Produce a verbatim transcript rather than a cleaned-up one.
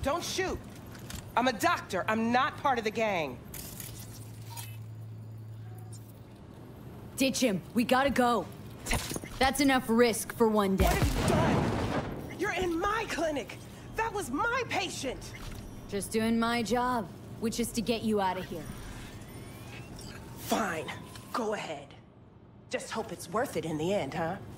don't shoot. I'm a doctor. I'm not part of the gang. Ditch him. We gotta go. That's enough risk for one day. What have you done? You're in my clinic. That was my patient. Just doing my job, which is to get you out of here. Fine. Go ahead. Just hope it's worth it in the end, huh?